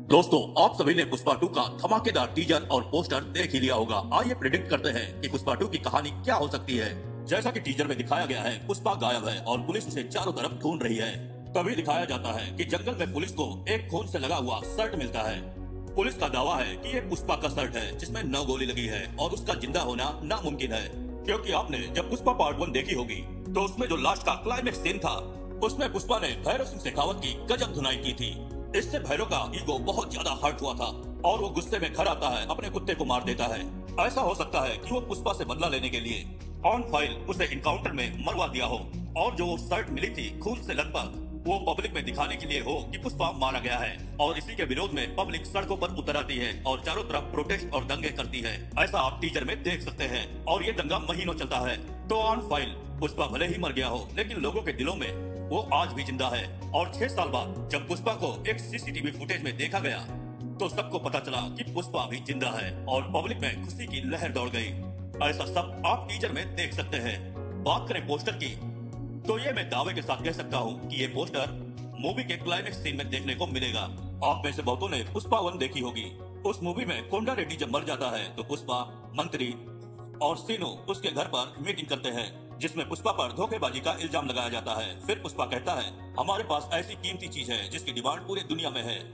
दोस्तों, आप सभी ने पुष्पा 2 का धमाकेदार टीजर और पोस्टर देख ही लिया होगा। आइए प्रेडिक्ट करते हैं कि पुष्पा 2 की कहानी क्या हो सकती है। जैसा कि टीजर में दिखाया गया है, पुष्पा गायब है और पुलिस उसे चारों तरफ ढूंढ रही है। तभी दिखाया जाता है कि जंगल में पुलिस को एक खून से लगा हुआ शर्ट मिलता है। पुलिस का दावा है कि ये पुष्पा का शर्ट है जिसमें 9 गोली लगी है और उसका जिंदा होना नामुमकिन है, क्योंकि आपने जब पुष्पा पार्ट 1 देखी होगी तो उसमें जो लास्ट का क्लाइमेक्स सीन था उसमें पुष्पा ने भैरव सिंह शेखावत की गजब धुनाई की थी। इससे भैरव का ईगो बहुत ज्यादा हर्ट हुआ था और वो गुस्से में घर आता है, अपने कुत्ते को मार देता है। ऐसा हो सकता है कि वो पुष्पा से बदला लेने के लिए ऑन फाइल उसे इनकाउंटर में मरवा दिया हो और जो शर्ट मिली थी खून से लथपथ वो पब्लिक में दिखाने के लिए हो कि पुष्पा मारा गया है। और इसी के विरोध में पब्लिक सड़कों पर उतर आती है और चारों तरफ प्रोटेस्ट और दंगे करती है। ऐसा आप टीजर में देख सकते हैं और ये दंगा महीनों चलता है। तो ऑन फाइल पुष्पा भले ही मर गया हो, लेकिन लोगों के दिलों में वो आज भी जिंदा है। और 6 साल बाद जब पुष्पा को एक सीसीटीवी फुटेज में देखा गया तो सबको पता चला कि पुष्पा भी जिंदा है और पब्लिक में खुशी की लहर दौड़ गई। ऐसा सब आप टीजर में देख सकते हैं। बात करें पोस्टर की, तो ये मैं दावे के साथ कह सकता हूँ कि ये पोस्टर मूवी के क्लाइमेक्स सीन में देखने को मिलेगा। आप में से बहुतों ने पुष्पा 1 देखी होगी। उस मूवी में कोंडा रेड्डी जब मर जाता है तो पुष्पा, मंत्री और सीनू उसके घर पर मीटिंग करते हैं जिसमें पुष्पा पर धोखेबाजी का इल्जाम लगाया जाता है। फिर पुष्पा कहता है, हमारे पास ऐसी कीमती चीज है जिसकी डिमांड पूरी दुनिया में है।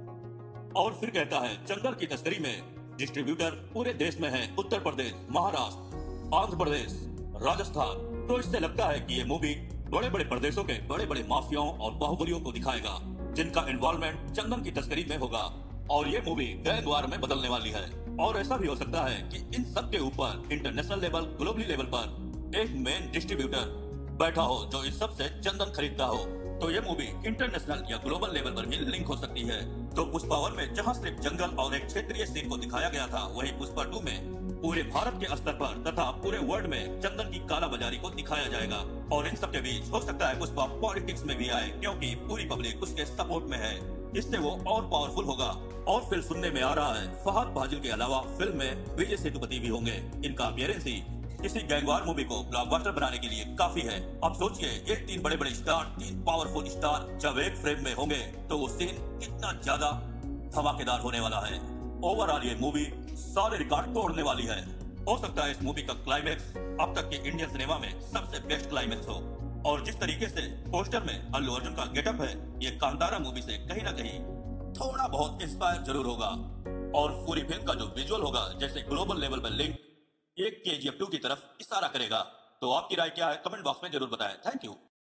और फिर कहता है, जंगल की तस्करी में डिस्ट्रीब्यूटर पूरे देश में है, उत्तर प्रदेश, महाराष्ट्र, आंध्र प्रदेश, राजस्थान। तो इससे लगता है कि ये मूवी बड़े बड़े प्रदेशों के बड़े बड़े माफियाओं और बाहुबलियों को दिखाएगा जिनका इन्वॉल्वमेंट चंदन की तस्करी में होगा और ये मूवी गैंग वार में बदलने वाली है। और ऐसा भी हो सकता है कि इन सब के ऊपर इंटरनेशनल लेवल, ग्लोबली लेवल पर एक मेन डिस्ट्रीब्यूटर बैठा हो जो इस सब से चंदन खरीदता हो। तो ये मूवी इंटरनेशनल या ग्लोबल लेवल पर भी लिंक हो सकती है। तो पुष्पा 1 में जहां सिर्फ जंगल और एक क्षेत्रीय सीन को दिखाया गया था, वहीं पुष्पा 2 में पूरे भारत के स्तर पर तथा पूरे वर्ल्ड में चंदन की कालाबाजारी को दिखाया जाएगा। और इन सब के बीच हो सकता है पुष्पा पॉलिटिक्स में भी आए, क्योंकि पूरी पब्लिक उसके सपोर्ट में है। इससे वो और पावरफुल होगा। और फिर सुनने में आ रहा है फहद फाजिल के अलावा फिल्म में विजय सेतुपति भी होंगे। इनका अपीयरेंस ही किसी गैंगवार मूवी को ब्लॉकबस्टर बनाने के लिए काफी है। अब सोचिए, ये 3 बड़े बड़े स्टार, 3 पावरफुल स्टार जब एक फ्रेम में होंगे तो वो सीन कितना ज्यादा धमाकेदार होने वाला है। ओवरऑल ये मूवी सारे रिकॉर्ड तोड़ने वाली है। हो सकता है इस मूवी का क्लाइमेक्स अब तक के इंडियन सिनेमा में सबसे बेस्ट क्लाइमेक्स हो। और जिस तरीके से पोस्टर में अल्लू अर्जुन का गेटअप है, ये कांतारा मूवी से कहीं ना कहीं थोड़ा बहुत इंस्पायर जरूर होगा। और पूरी फिल्म का जो विजुअल होगा, जैसे ग्लोबल लेवल पर लिंक एक KGF 2 की तरफ इशारा करेगा। तो आपकी राय क्या है, कमेंट बॉक्स में जरूर बताएं। Thank you.